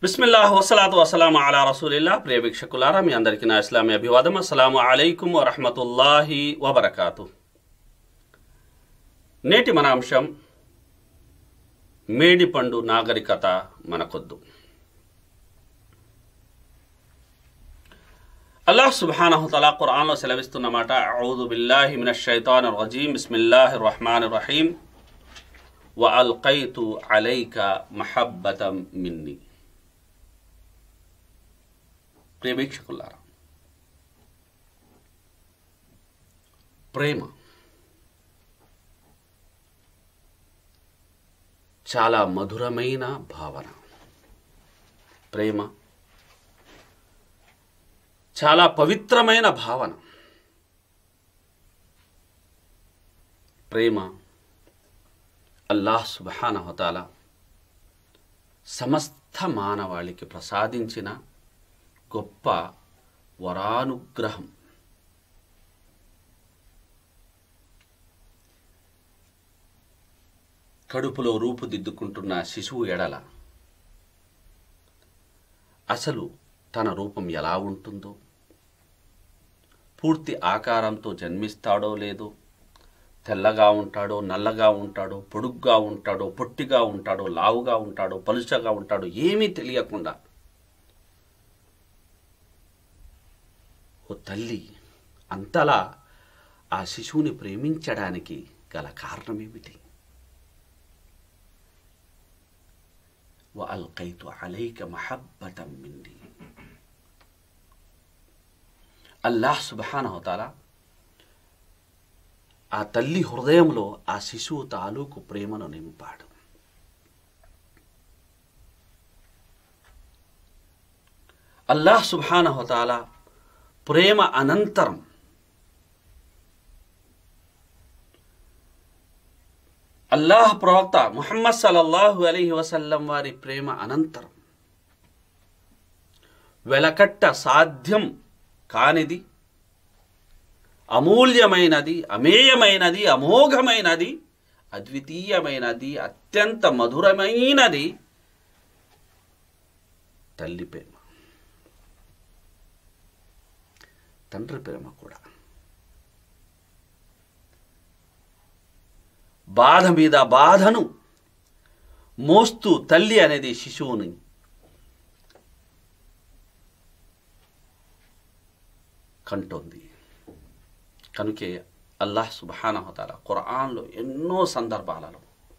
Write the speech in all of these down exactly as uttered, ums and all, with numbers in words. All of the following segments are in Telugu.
బిస్మిల్లాహ్ వస్సలాతు వస్సలాము అలా రసూలిల్లా. ప్రియ వీక్షకులారా, మీ అందరికీ నా ఇస్లామీ అభివాదం. అస్సలాము అలైకుం వరహ్మతుల్లాహి వబరకాతు. నేటి మన అంశం మేడిపండు నాగరికత మనకొద్దు. అల్లాహ్ సుబ్హానహు తఆలా ఖురాన్లో సెలవిస్తున్న మాట, అఊదు బిల్లాహి మినష్ షైతానిర్ రజీం, బిస్మిల్లాహిర్ రహ్మానిర్ రహీం, వ అల్కైతు అలైక మహబ్బతం మిన్ని. ప్రియ వీక్షకులారా, ప్రేమ చాలా మధురమైన భావన. ప్రేమ చాలా పవిత్రమైన భావన. ప్రేమ అల్లాహ్ సుబ్హానహు తఆలా సమస్త మానవాళికి ప్రసాదించిన గొప్ప వరానుగ్రహం. కడుపులో రూపుదిద్దుకుంటున్న శిశువు ఎడల అసలు తన రూపం ఎలా ఉంటుందో, పూర్తి ఆకారంతో జన్మిస్తాడో లేదో, తెల్లగా ఉంటాడో నల్లగా ఉంటాడో, పొడుగ్గా ఉంటాడో పొట్టిగా ఉంటాడో, లావుగా ఉంటాడో పలుచగా ఉంటాడో ఏమీ తెలియకుండా ఓ తల్లి అంతలా ఆ శిశువుని ప్రేమించడానికి గల కారణమేమిటి? వ అల్కైతు అలైక మహబ్బతం మిన్ని. అల్లాహ్ సుబ్హానహు తఆలా ఆ తల్లి హృదయంలో ఆ శిశువు తాలూకు ప్రేమను నింపాడు. అల్లాహ్ సుబ్హానహు తఆలా ప్రేమ అనంతరం అల్లాహ్ ప్రవక్త ముహమ్మద్ సల్లల్లాహు అలైహి వసల్లం వారి ప్రేమ అనంతరం వెలకట్ట సాధ్యం కానిది, అమూల్యమైనది, అమేయమైనది, అమోఘమైనది, అద్వితీయమైనది, అత్యంత మధురమైనది తల్లి ప్రేమ. తండ్రి ప్రేమ కూడా బాధ మీద బాధను మోస్తూ తల్లి అనేది శిశువుని కంటోంది. కనుకే అల్లాహ్ సుబ్హానహు తఆలా ఖురాన్లో ఎన్నో సందర్భాలలో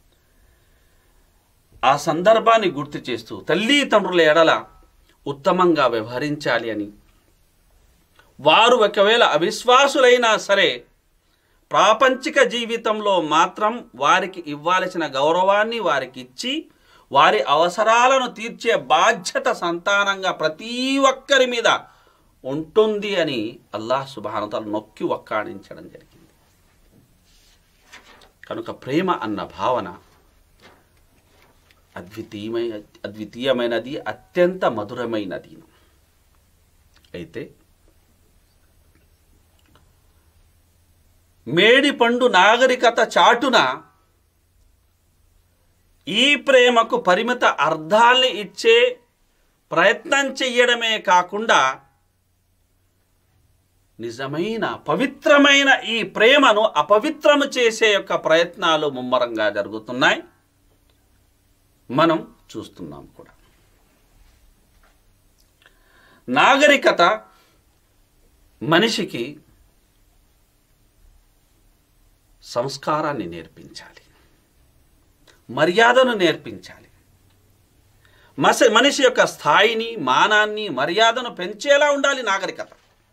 ఆ సందర్భాన్ని గుర్తు చేస్తూ తల్లి తండ్రుల ఎడల ఉత్తమంగా వ్యవహరించాలి అని, వారు ఒకవేళ అవిశ్వాసులైనా సరే ప్రాపంచిక జీవితంలో మాత్రం వారికి ఇవ్వాల్సిన గౌరవాన్ని వారికి ఇచ్చి వారి అవసరాలను తీర్చే బాధ్యత సంతానంగా ప్రతి ఒక్కరి మీద ఉంటుంది అని అల్లాహ్ సుబ్హానహు తఆలా నొక్కి వక్కాణించడం జరిగింది. కనుక ప్రేమ అన్న భావన అద్వితీయమైన అద్వితీయమైనది, అత్యంత మధురమైనది. అయితే మేడిపండు నాగరికత చాటున ఈ ప్రేమకు పరిమిత అర్థాల్ని ఇచ్చే ప్రయత్నం చెయ్యడమే కాకుండా నిజమైన పవిత్రమైన ఈ ప్రేమను అపవిత్రము చేసే యొక్క ప్రయత్నాలు ముమ్మరంగా జరుగుతున్నాయి, మనం చూస్తున్నాం కూడా. నాగరికత మనిషికి సంస్కారాన్ని నేర్పించాలి, మర్యాదను నేర్పించాలి. మస మనిషి యొక్క స్థాయిని, మానాన్ని, మర్యాదను పెంచేలా ఉండాలి నాగరికత.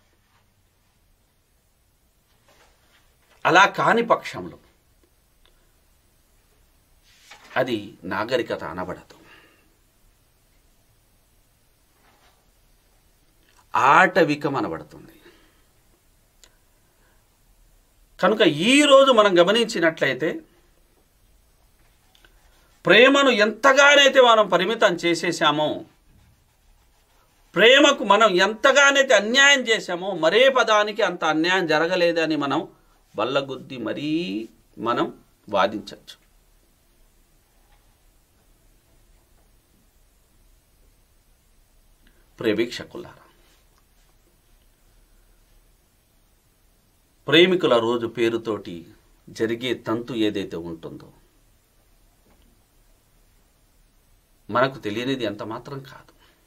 అలా కాని పక్షంలో అది నాగరికత అనబడదు, ఆటవికం అనబడుతుంది. కనుక ఈరోజు మనం గమనించినట్లయితే ప్రేమను ఎంతగానైతే మనం పరిమితం చేసేసామో, ప్రేమకు మనం ఎంతగానైతే అన్యాయం చేశామో, మరే పదానికి అంత అన్యాయం జరగలేదని మనం బల్లగుద్ది మరీ మనం వాదించవచ్చు. ప్రేమిక్షకులారా, ప్రేమికుల రోజు పేరుతోటి జరిగే తంతు ఏదైతే ఉంటుందో మనకు తెలియనిది ఎంత మాత్రం కాదు.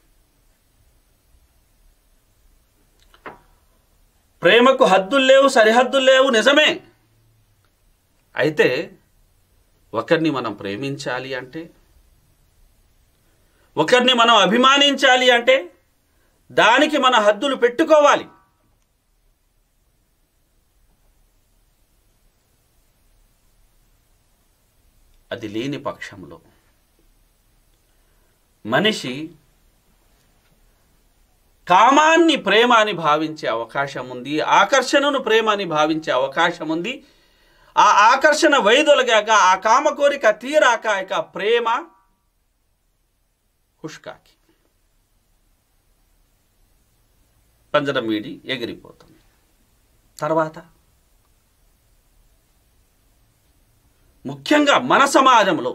ప్రేమకు హద్దులు లేవు, సరిహద్దులు లేవు, నిజమే. అయితే ఒకరిని మనం ప్రేమించాలి అంటే, ఒకరిని మనం అభిమానించాలి అంటే దానికి మన హద్దులు పెట్టుకోవాలి. అది లేని పక్షంలో మనిషి కామాన్ని ప్రేమ అని భావించే అవకాశం ఉంది, ఆకర్షణను ప్రేమ అని భావించే అవకాశం ఉంది. ఆ ఆకర్షణ వైదొలగాక, ఆ కామ కోరిక తీరాక ఇక ప్రేమ హుష్కాకి పంజరం వీడి ఎగిరిపోతుంది. తర్వాత ముఖ్యంగా మన సమాజంలో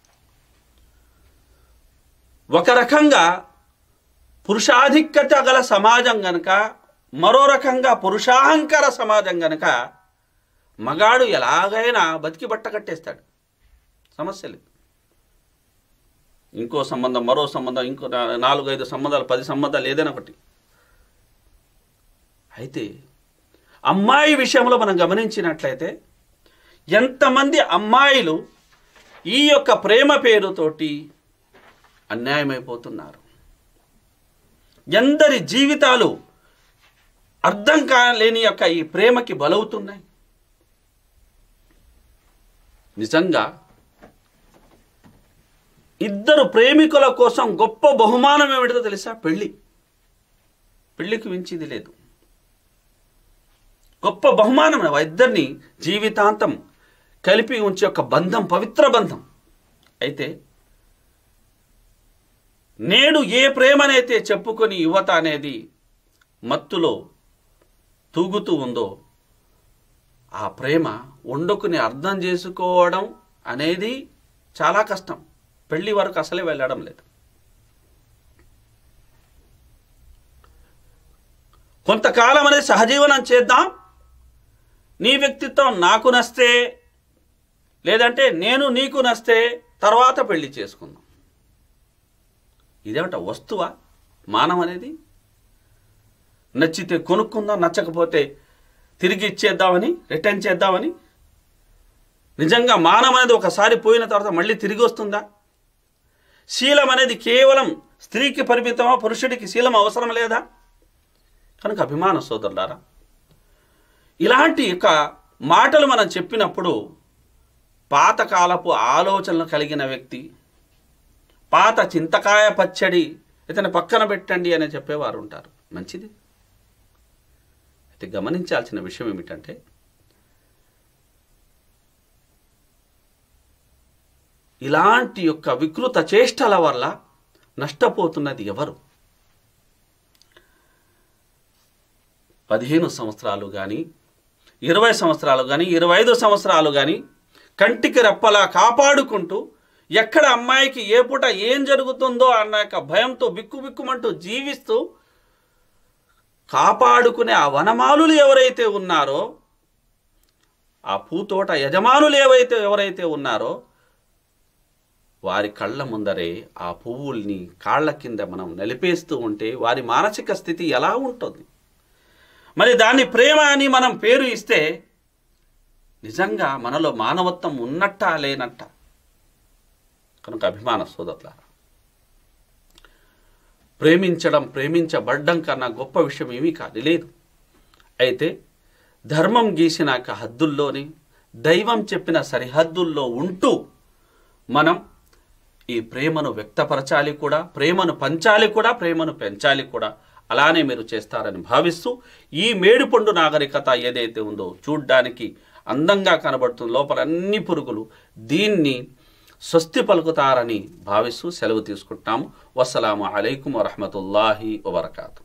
ఒక రకంగా పురుషాధిక్యత గల సమాజం గనక, మరో రకంగా పురుషాహంకార సమాజం గనక మగాడు ఎలాగైనా బతికి బట్ట కట్టేస్తాడు, సమస్య లేదు. ఇంకో సంబంధం, మరో సంబంధం, ఇంకో నాలుగు ఐదు సంబంధాలు, పది సంబంధాలు, ఏదైనా ఒకటి. అయితే అమ్మాయి విషయంలో మనం గమనించినట్లయితే ఎంతమంది అమ్మాయిలు ఈ యొక్క ప్రేమ పేరుతోటి అన్యాయమైపోతున్నారు, ఎందరి జీవితాలు అర్థం కాలేని యొక్క ఈ ప్రేమకి బలవుతున్నాయి. నిజంగా ఇద్దరు ప్రేమికుల కోసం గొప్ప బహుమానం ఏమిటో తెలుసా? పెళ్ళి. పెళ్ళికి మించింది లేదు. గొప్ప బహుమానం ఇద్దరిని జీవితాంతం కలిపి ఉంచే ఒక బంధం, పవిత్ర బంధం. అయితే నేడు ఏ ప్రేమనైతే చెప్పుకొని యువత అనేది మత్తులో తూగుతూ ఉందో ఆ ప్రేమ వండుకుని అర్థం చేసుకోవడం అనేది చాలా కష్టం. పెళ్లి వరకు అసలే వెళ్ళడం లేదు. కొంతకాలం అనేది సహజీవనం చేద్దాం, నీ వ్యక్తిత్వం నాకు నస్తే, లేదంటే నేను నీకు నస్తే తర్వాత పెళ్లి చేసుకుందాం. ఇదేమిట వస్తువా మానం అనేది? నచ్చితే కొనుక్కుందాం, నచ్చకపోతే తిరిగి ఇచ్చేద్దామని, రిటర్న్ చేద్దామని. నిజంగా మానం అనేది ఒకసారి పోయిన తర్వాత మళ్ళీ తిరిగి వస్తుందా? శీలం అనేది కేవలం స్త్రీకి పరిమితమా, పురుషుడికి శీలం అవసరం లేదా? కనుక అభిమాన సోదరులారా, ఇలాంటి యొక్క మాటలు మనం చెప్పినప్పుడు పాతకాలపు ఆలోచనలు కలిగిన వ్యక్తి, పాత చింతకాయ పచ్చడి ఇతను పక్కన పెట్టండి అని చెప్పేవారు ఉంటారు. మంచిది. అయితే గమనించాల్సిన విషయం ఏమిటంటే, ఇలాంటి యొక్క వికృత చేష్టల వల్ల నష్టపోతున్నది ఎవరు? పదిహేను సంవత్సరాలు కానీ, ఇరవై సంవత్సరాలు కానీ, ఇరవై ఐదు సంవత్సరాలు కానీ కంటికి రెప్పలా కాపాడుకుంటూ, ఎక్కడ అమ్మాయికి ఏ పూట ఏం జరుగుతుందో అన్న యొక్క భయంతో బిక్కు బిక్కుమంటూ జీవిస్తూ కాపాడుకునే ఆ వనమాలులు ఎవరైతే ఉన్నారో, ఆ పూతోట యజమానులు ఏవైతే ఎవరైతే ఉన్నారో వారి కళ్ళ ముందరే ఆ పువ్వుల్ని కాళ్ళ కింద మనం నిలిపేస్తూ ఉంటే వారి మానసిక స్థితి ఎలా ఉంటుంది? మరి దాన్ని ప్రేమ అని మనం పేరు ఇస్తే నిజంగా మనలో మానవత్వం ఉన్నట్టా లేనట్ట? కనుక అభిమాన సోదరులారా, ప్రేమించడం, ప్రేమించబడ్డం కన్నా గొప్ప విషయం ఏమీ కాదు, లేదు. అయితే ధర్మం గీసినాక హద్దుల్లోని, దైవం చెప్పిన సరిహద్దుల్లో ఉంటూ మనం ఈ ప్రేమను వ్యక్తపరచాలి కూడా, ప్రేమను పంచాలి కూడా, ప్రేమను పెంచాలి కూడా. అలానే మీరు చేస్తారని భావిస్తూ ఈ మేడిపండు నాగరికత ఏదైతే ఉందో చూడ్డానికి అందంగా కనబడుతుంది, లోపల అన్ని పురుగులు, దీన్ని స్వస్తి పలుకుతారని భావిస్తూ సెలవు తీసుకుంటాము. వస్సలాము అలైకుం వరహమతుల్లాహి వబరకాతు.